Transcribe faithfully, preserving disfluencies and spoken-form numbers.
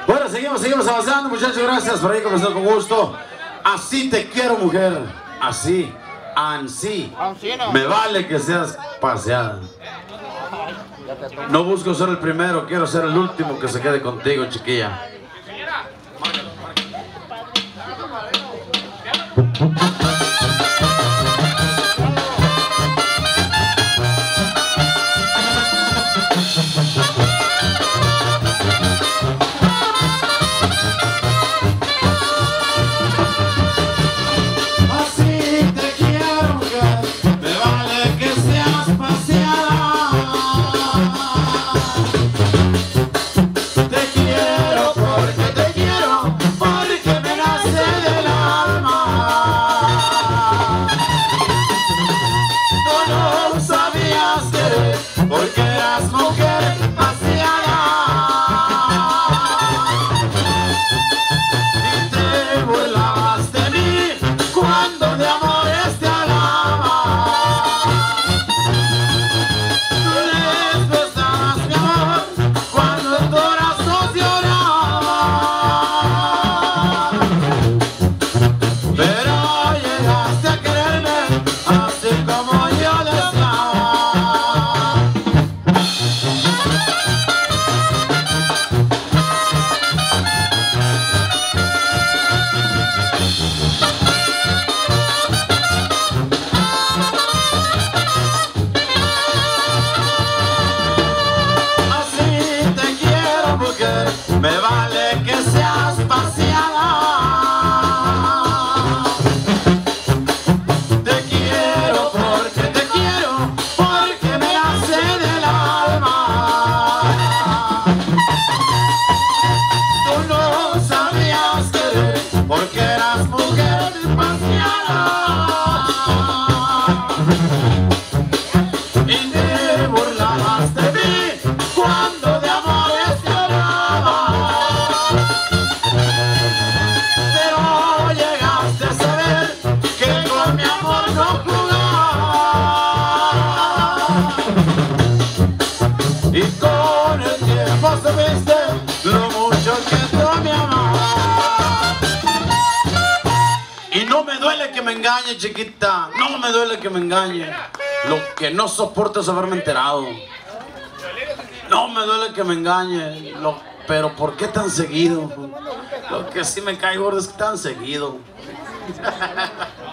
Bueno, seguimos, seguimos avanzando, muchachos. Gracias por ahí comenzando con gusto. Así te quiero, mujer. Así, ansí. Me vale que seas paseada. No busco ser el primero, quiero ser el último que se quede contigo, chiquilla. Porque eras mujer paseada y te burlabas de mí cuando de amores te alaba. Tú les besabas mi amor cuando el corazón lloraba. Pero llegaste a quererme así como yo deseaba. Me vale que seas paseada. Te quiero porque te quiero, porque me nace del alma. Tú no sabías querer porque eras mujer paseada y te burlabas de mí cuando de amores te hablaba. Pero llegaste a saber que con mi amor no jugaba. Y con el tiempo supiste lo mucho que tú me amabas. Y no me duele que me engañe, chiquita. No me duele que me engañe. Lo que no soporto es haberme enterado. No me duele que me engañe. Lo, pero ¿por qué tan seguido? Lo que sí me cae gordo es que tan seguido.